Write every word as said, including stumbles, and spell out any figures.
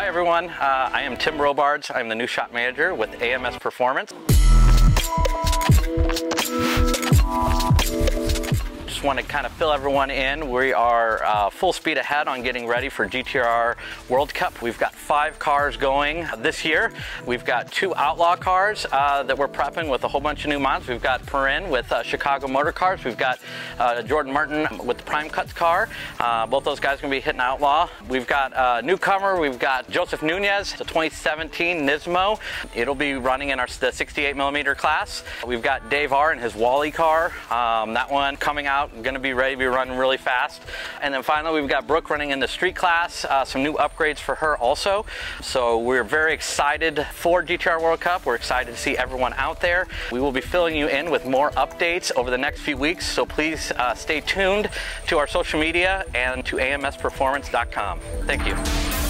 Hi everyone, uh, I am Tim Robards. I'm the new shop manager with A M S Performance. Just want to kind of fill everyone in. We are uh, full speed ahead on getting ready for G T R World Cup. We've got five cars going this year. We've got two Outlaw cars uh, that we're prepping with a whole bunch of new mods. We've got Perrin with uh, Chicago Motor Cars. We've got uh, Jordan Martin with the Prime Cuts car. Uh, both those guys are going to be hitting Outlaw. We've got a newcomer. We've got Joseph Nunez, the twenty seventeen Nismo. It'll be running in our the sixty-eight millimeter class. We've got Dave R and his Wally car. Um, that one coming out. Going to be ready to be running really fast. And then finally we've got Brooke running in the street class, uh, some new upgrades for her also. So we're very excited for G T R World Cup. We're excited to see everyone out there. We will be filling you in with more updates over the next few weeks, so please uh, stay tuned to our social media and to A M S performance dot com. Thank you.